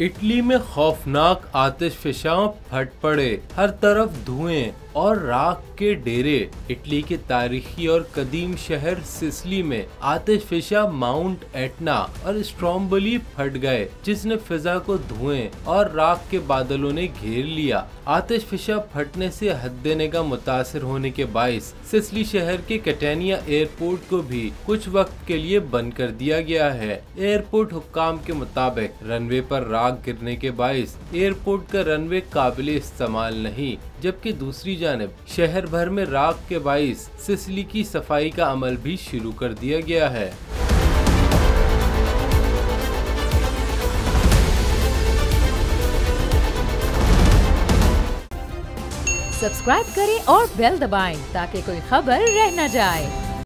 Italy में खौफनाक आतिशफ़िशां फट पड़े, हर तरफ धुएं और राख के डेरे। इटली के तारीखी और कदीम शहर सिसिली में आतिशफ़िशा माउंट एटना और स्ट्रोम्बोली फट गए, जिसने फिजा को धुएं और राख के बादलों ने घेर लिया। आतिशफ़िशा फटने से हद्दे निगाह मुतासिर होने के बाइस सिसिली शहर के कैटेनिया एयरपोर्ट को भी कुछ वक्त के लिए बंद कर दिया गया है। एयरपोर्ट हुक्काम के मुताबिक रनवे पर राख गिरने के बाइस एयरपोर्ट का रनवे काबिले इस्तेमाल नहीं, जबकि दूसरी जानिब शहर भर में राख के बाइस सिसिली की सफाई का अमल भी शुरू कर दिया गया है। सब्सक्राइब करें और बेल दबाएं ताकि कोई खबर रह न जाए।